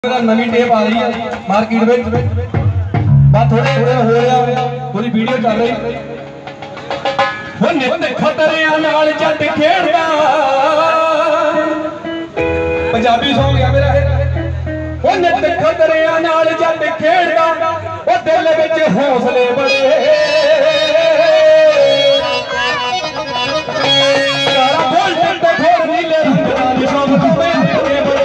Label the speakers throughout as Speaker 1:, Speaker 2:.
Speaker 1: नवी tape आ रही है market में बात थोड़े थोड़े हो रहा पूरी वीडियो चल रही नित खतरियां नाल जट खेड़दा पंजाबी सॉन्ग है मेरा वो नित खतरियां नाल जट खेड़दा वो दिल विच हौसले बड़े सारा बोल तो थोड़ नीले रंग दा निशान तो मेरे बड़े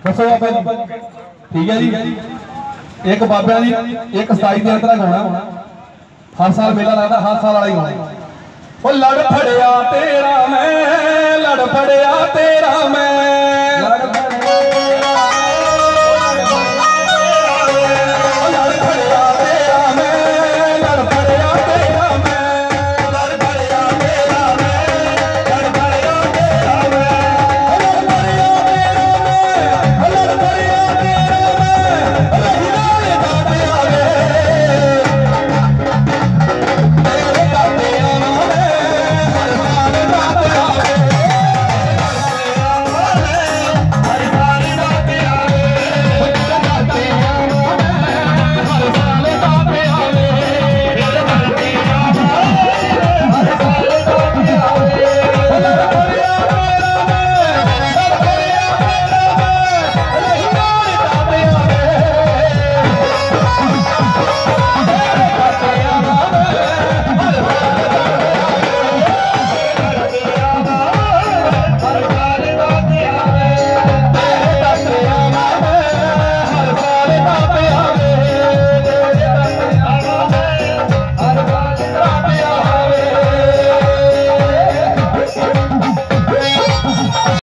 Speaker 1: ਦੱਸੋ ਬਾਬਾ ਜੀ। ਠੀਕ ਹੈ ਜੀ, ਇੱਕ ਬਾਬਿਆਂ ਦੀ ਇੱਕ 27 ਦੇ ਅੰਦਰ ਗਾਉਣਾ, ਹਰ ਸਾਲ ਮੇਲਾ ਲੱਗਦਾ, ਹਰ ਸਾਲ ਵਾਲਾ ਹੀ ਗਾਉਣਾ। ਉਹ ਲੜ ਫੜਿਆ ਤੇਰਾ ਮੈਂ, ਲੜ ਫੜਿਆ ਤੇ